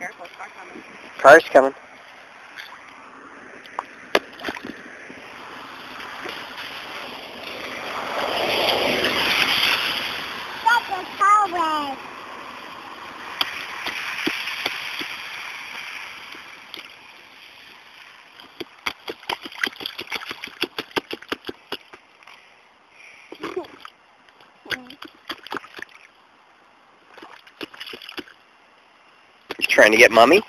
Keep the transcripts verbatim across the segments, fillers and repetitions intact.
Careful, car coming. Car's coming. That's a car. Trying to get Mommy?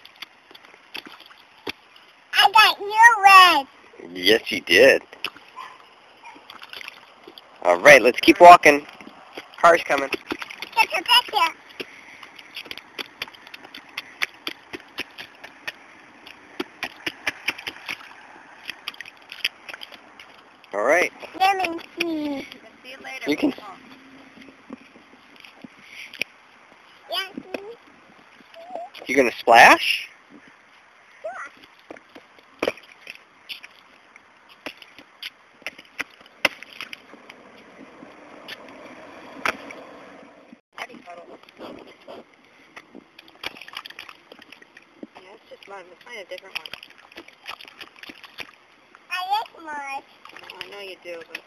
I got you red. Yes, you did. All right, let's keep walking. Car's coming. Get your picture. All right. Let me see. See you later. You can. Yeah. You gonna splash? Yeah, it's just mud. Let's find a different one. I like mud. Oh, I know you do, but...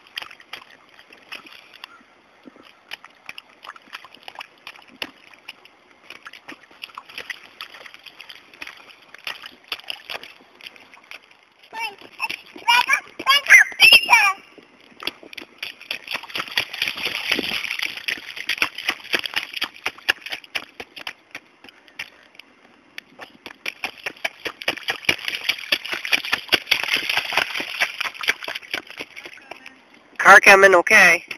Car coming, okay.